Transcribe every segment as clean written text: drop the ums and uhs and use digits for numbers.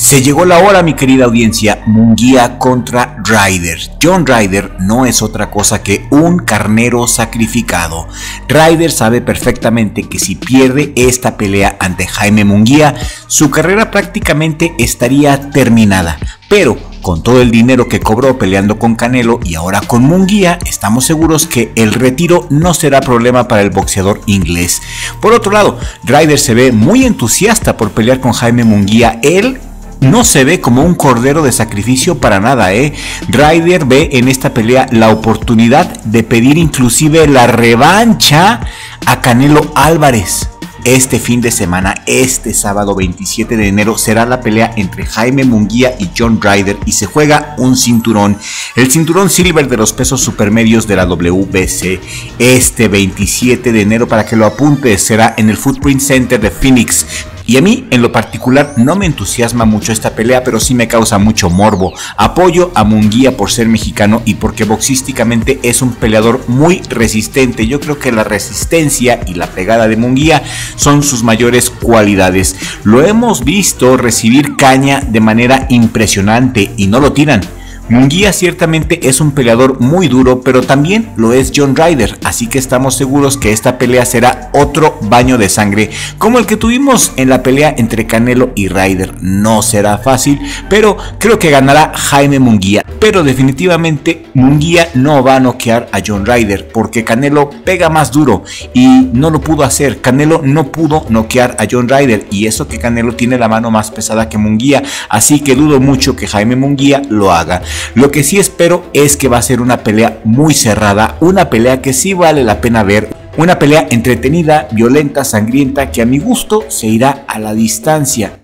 Se llegó la hora, mi querida audiencia. Munguía contra Ryder. John Ryder no es otra cosa que un carnero sacrificado. Ryder sabe perfectamente que si pierde esta pelea ante Jaime Munguía, su carrera prácticamente estaría terminada. Pero con todo el dinero que cobró peleando con Canelo y ahora con Munguía, estamos seguros que el retiro no será problema para el boxeador inglés. Por otro lado, Ryder se ve muy entusiasta por pelear con Jaime Munguía. Él no se ve como un cordero de sacrificio para nada, Ryder ve en esta pelea la oportunidad de pedir inclusive la revancha a Canelo Álvarez. Este fin de semana, este sábado 27 de enero, será la pelea entre Jaime Munguía y John Ryder y se juega un cinturón, el cinturón silver de los pesos supermedios de la WBC. Este 27 de enero, para que lo apuntes, será en el Footprint Center de Phoenix. Y a mí, en lo particular, no me entusiasma mucho esta pelea, pero sí me causa mucho morbo. Apoyo a Munguía por ser mexicano y porque boxísticamente es un peleador muy resistente. Yo creo que la resistencia y la pegada de Munguía son sus mayores cualidades. Lo hemos visto recibir caña de manera impresionante y no lo tiran. Munguía ciertamente es un peleador muy duro, pero también lo es John Ryder, así que estamos seguros que esta pelea será otro baño de sangre, como el que tuvimos en la pelea entre Canelo y Ryder. No será fácil, pero creo que ganará Jaime Munguía. Pero definitivamente Munguía no va a noquear a John Ryder, porque Canelo pega más duro y no lo pudo hacer. Canelo no pudo noquear a John Ryder, y eso que Canelo tiene la mano más pesada que Munguía, así que dudo mucho que Jaime Munguía lo haga. Lo que sí espero es que va a ser una pelea muy cerrada, una pelea que sí vale la pena ver, una pelea entretenida, violenta, sangrienta, que a mi gusto se irá a la distancia.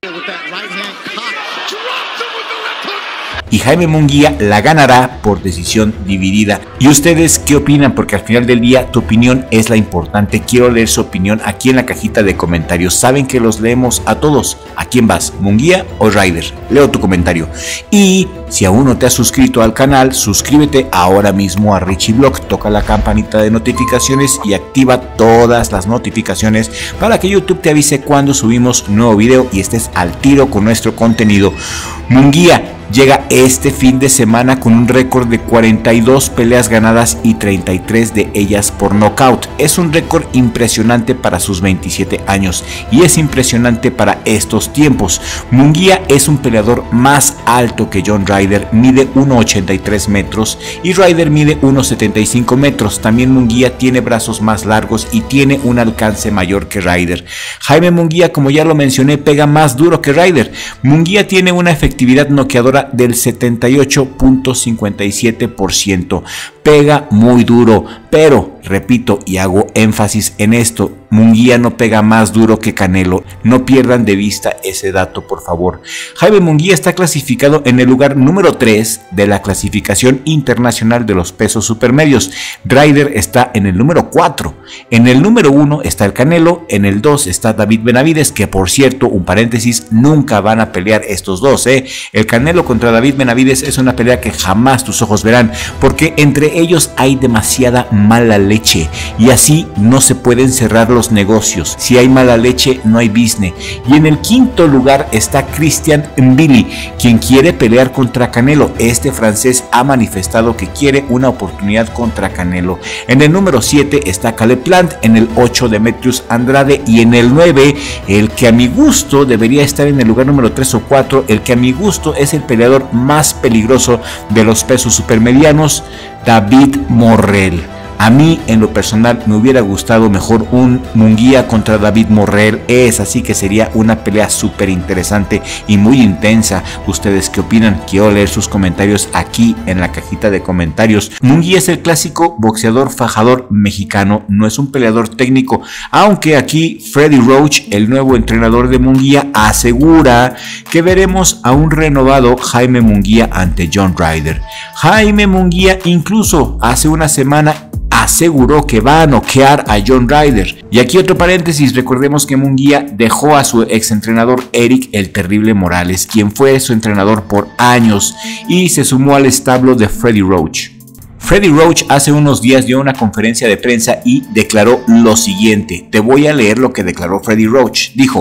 Y Jaime Munguía la ganará por decisión dividida. ¿Y ustedes qué opinan? Porque al final del día tu opinión es la importante. Quiero leer su opinión aquí en la cajita de comentarios. Saben que los leemos a todos. ¿A quién vas? ¿Munguía o Ryder? Leo tu comentario. Y si aún no te has suscrito al canal, suscríbete ahora mismo a Richie Blog. Toca la campanita de notificaciones y activa todas las notificaciones para que YouTube te avise cuando subimos nuevo video y estés al tiro con nuestro contenido. Munguía llega este fin de semana con un récord de 42 peleas ganadas y 33 de ellas por nocaut. Es un récord impresionante para sus 27 años y es impresionante para estos tiempos. Munguía es un peleador más alto que John Ryder, mide 1,83 metros y Ryder mide 1,75 metros. También Munguía tiene brazos más largos y tiene un alcance mayor que Ryder. Jaime Munguía, como ya lo mencioné, pega más duro que Ryder. Munguía tiene una efectividad noqueadora del 78.57%. Pega muy duro, pero repito y hago énfasis en esto, Munguía no pega más duro que Canelo. No pierdan de vista ese dato, por favor. Jaime Munguía está clasificado en el lugar número 3 de la clasificación internacional de los pesos supermedios. Ryder está en el número 4. En el número 1 está el Canelo, en el 2 está David Benavides, que por cierto, un paréntesis, nunca van a pelear estos dos, El Canelo contra David Benavides es una pelea que jamás tus ojos verán, porque entre ellos hay demasiada mala leche y así no se pueden cerrar los negocios. Si hay mala leche, no hay business. Y en el quinto lugar está Christian Mbili, quien quiere pelear contra Canelo. Este francés ha manifestado que quiere una oportunidad contra Canelo. En el número 7 está Caleb Plant, en el 8 Demetrius Andrade y en el 9, el que a mi gusto debería estar en el lugar número 3 o 4, el que a mi gusto es el peleador más peligroso de los pesos supermedianos, David Morrell. A mí, en lo personal, me hubiera gustado mejor un Munguía contra David Morrell. Es así que sería una pelea súper interesante y muy intensa. ¿Ustedes qué opinan? Quiero leer sus comentarios aquí en la cajita de comentarios. Munguía es el clásico boxeador fajador mexicano, no es un peleador técnico, aunque aquí Freddie Roach, el nuevo entrenador de Munguía, asegura que veremos a un renovado Jaime Munguía ante John Ryder. Jaime Munguía incluso hace una semana aseguró que va a noquear a John Ryder. Y aquí otro paréntesis, recordemos que Munguía dejó a su exentrenador Eric el Terrible Morales, quien fue su entrenador por años, y se sumó al establo de Freddie Roach. Freddie Roach hace unos días dio una conferencia de prensa y declaró lo siguiente. Te voy a leer lo que declaró Freddie Roach. Dijo: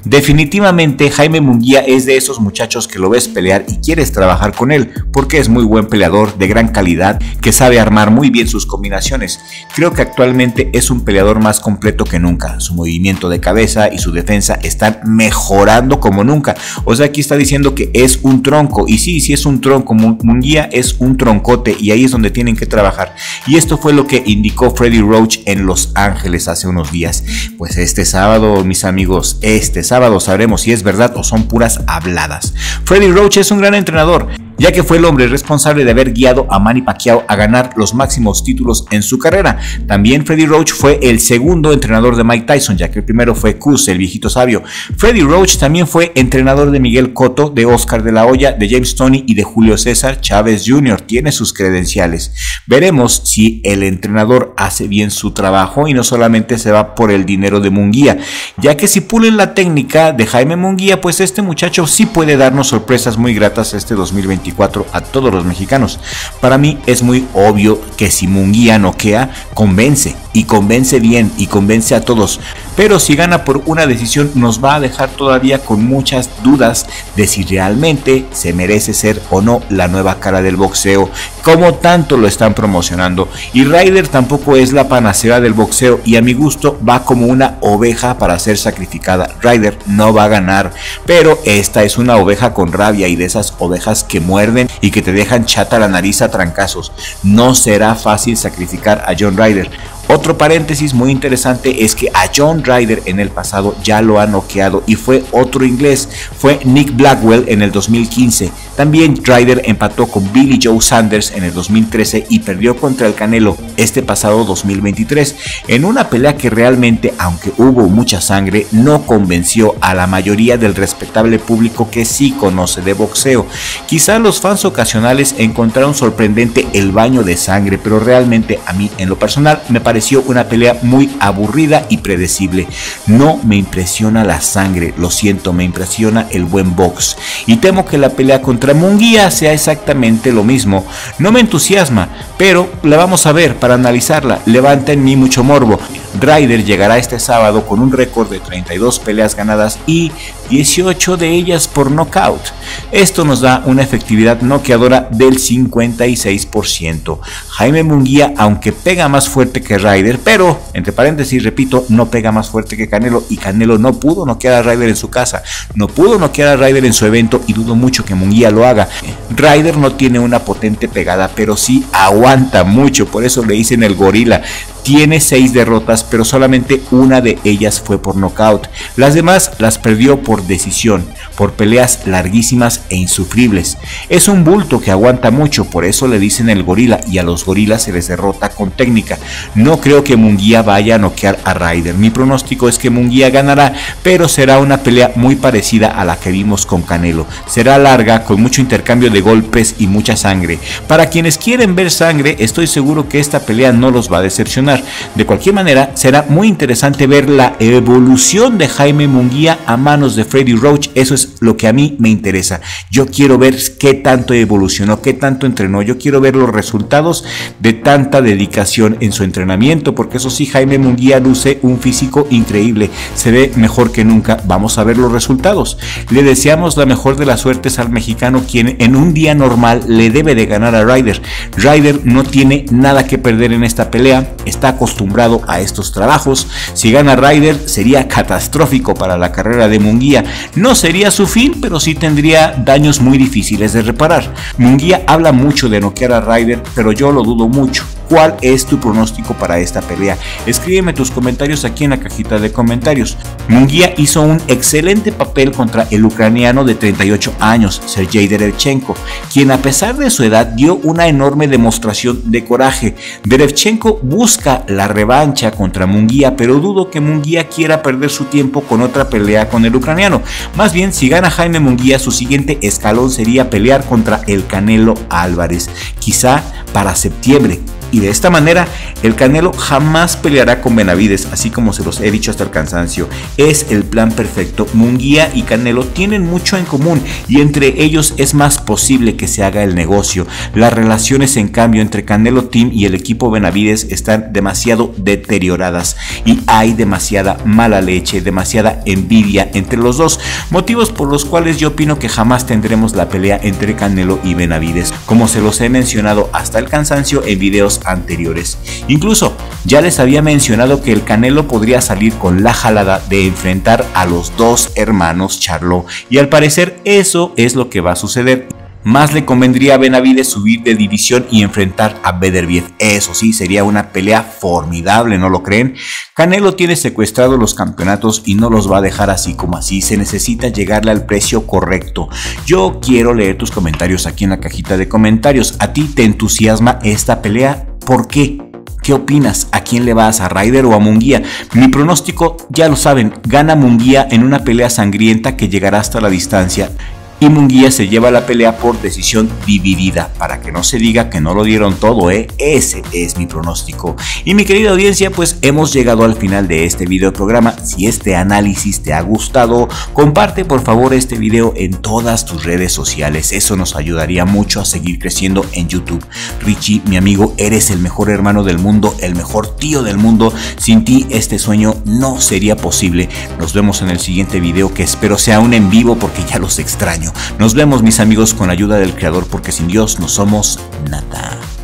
Definitivamente Jaime Munguía es de esos muchachos que lo ves pelear y quieres trabajar con él, porque es muy buen peleador, de gran calidad, que sabe armar muy bien sus combinaciones. Creo que actualmente es un peleador más completo que nunca. Su movimiento de cabeza y su defensa están mejorando como nunca. O sea, aquí está diciendo que es un tronco, y sí es un tronco. Munguía es un troncote, y ahí es donde tienen que trabajar. Y esto fue lo que indicó Freddie Roach en Los Ángeles hace unos días. Pues este sábado, mis amigos, sábado sabremos si es verdad o son puras habladas. Freddie Roach es un gran entrenador, ya que fue el hombre responsable de haber guiado a Manny Pacquiao a ganar los máximos títulos en su carrera. También Freddie Roach fue el segundo entrenador de Mike Tyson, ya que el primero fue Cus, el viejito sabio. Freddie Roach también fue entrenador de Miguel Cotto, de Oscar de la Hoya, de James Toney y de Julio César Chávez Jr. Tiene sus credenciales. Veremos si el entrenador hace bien su trabajo y no solamente se va por el dinero de Munguía, ya que si pulen la técnica de Jaime Munguía, pues este muchacho sí puede darnos sorpresas muy gratas este 2024 a todos los mexicanos. Para mí es muy obvio que si Munguía noquea, convence, y convence bien, y convence a todos. Pero si gana por una decisión, nos va a dejar todavía con muchas dudas de si realmente se merece ser o no la nueva cara del boxeo, como tanto lo están promocionando. Y Ryder tampoco es la panacea del boxeo, y a mi gusto va como una oveja para ser sacrificada. Ryder no va a ganar, pero esta es una oveja con rabia, y de esas ovejas que muerden y que te dejan chata la nariz a trancazos. No será fácil sacrificar a John Ryder. Otro paréntesis muy interesante es que a John Ryder en el pasado ya lo ha noqueado, y fue otro inglés, fue Nick Blackwell en el 2015. También Ryder empató con Billy Joe Saunders en el 2013 y perdió contra el Canelo este pasado 2023 en una pelea que realmente, aunque hubo mucha sangre, no convenció a la mayoría del respetable público que sí conoce de boxeo. Quizá los fans ocasionales encontraron sorprendente el baño de sangre, pero realmente a mí en lo personal me pareció una pelea muy aburrida y predecible. No me impresiona la sangre, lo siento, me impresiona el buen box, y temo que la pelea contra Munguía sea exactamente lo mismo. No me entusiasma, pero la vamos a ver para analizarla. Levanta en mí mucho morbo. Ryder llegará este sábado con un récord de 32 peleas ganadas y 18 de ellas por nocaut. Esto nos da una efectividad noqueadora del 56%. Jaime Munguía, aunque pega más fuerte que Ryder, pero entre paréntesis repito, no pega más fuerte que Canelo, y Canelo no pudo noquear a Ryder en su casa, no pudo noquear a Ryder en su evento, y dudo mucho que Munguía lo haga. Ryder no tiene una potente pegada, pero sí aguanta mucho, por eso le dicen el gorila. Tiene 6 derrotas, pero solamente una de ellas fue por nocaut. Las demás las perdió por decisión, por peleas larguísimas e insufribles. Es un bulto que aguanta mucho, por eso le dicen el gorila, y a los gorilas se les derrota con técnica. No creo que Munguía vaya a noquear a Ryder. Mi pronóstico es que Munguía ganará, pero será una pelea muy parecida a la que vimos con Canelo. Será larga, con mucho intercambio de golpes y mucha sangre. Para quienes quieren ver sangre, estoy seguro que esta pelea no los va a decepcionar. De cualquier manera, será muy interesante ver la evolución de Jaime Munguía a manos de Freddie Roach. Eso es lo que a mí me interesa. Yo quiero ver qué tanto evolucionó, qué tanto entrenó. Yo quiero ver los resultados de tanta dedicación en su entrenamiento, porque eso sí, Jaime Munguía luce un físico increíble, se ve mejor que nunca. Vamos a ver los resultados. Le deseamos la mejor de las suertes al mexicano, quien en un día normal le debe de ganar a Ryder. Ryder no tiene nada que perder en esta pelea, está acostumbrado a estos trabajos. Si gana Ryder sería catastrófico para la carrera de Munguía. No sería su fin, pero sí tendría daños muy difíciles de reparar. Munguía habla mucho de noquear a Ryder, pero yo lo dudo mucho. ¿Cuál es tu pronóstico para esta pelea? Escríbeme tus comentarios aquí en la cajita de comentarios. Munguía hizo un excelente papel contra el ucraniano de 38 años, Sergey Derevchenko, quien a pesar de su edad dio una enorme demostración de coraje. Derevchenko busca la revancha contra Munguía, pero dudo que Munguía quiera perder su tiempo con otra pelea con el ucraniano. Más bien, si gana Jaime Munguía, su siguiente escalón sería pelear contra el Canelo Álvarez, quizá para septiembre. Y de esta manera, el Canelo jamás peleará con Benavides, así como se los he dicho hasta el cansancio. Es el plan perfecto. Munguía y Canelo tienen mucho en común y entre ellos es más posible que se haga el negocio. Las relaciones, en cambio, entre Canelo Team y el equipo Benavides están demasiado deterioradas y hay demasiada mala leche, demasiada envidia entre los dos, motivos por los cuales yo opino que jamás tendremos la pelea entre Canelo y Benavides, como se los he mencionado hasta el cansancio en videos anteriores. Incluso ya les había mencionado que el Canelo podría salir con la jalada de enfrentar a los dos hermanos Charlo, y al parecer eso es lo que va a suceder. Más le convendría a Benavides subir de división y enfrentar a Beterbiev. Eso sí, sería una pelea formidable, ¿no lo creen? Canelo tiene secuestrados los campeonatos y no los va a dejar así como así. Se necesita llegarle al precio correcto. Yo quiero leer tus comentarios aquí en la cajita de comentarios. ¿A ti te entusiasma esta pelea? ¿Por qué? ¿Qué opinas? ¿A quién le vas? ¿A Ryder o a Munguía? Mi pronóstico, ya lo saben, gana Munguía en una pelea sangrienta que llegará hasta la distancia. Y Munguía se lleva la pelea por decisión dividida, para que no se diga que no lo dieron todo, Ese es mi pronóstico. Y mi querida audiencia, pues hemos llegado al final de este video programa. Si este análisis te ha gustado, comparte por favor este video en todas tus redes sociales. Eso nos ayudaría mucho a seguir creciendo en YouTube. Richie, mi amigo, eres el mejor hermano del mundo, el mejor tío del mundo. Sin ti este sueño no sería posible. Nos vemos en el siguiente video, que espero sea un en vivo porque ya los extraño. Nos vemos, mis amigos, con la ayuda del Creador, porque sin Dios no somos nada.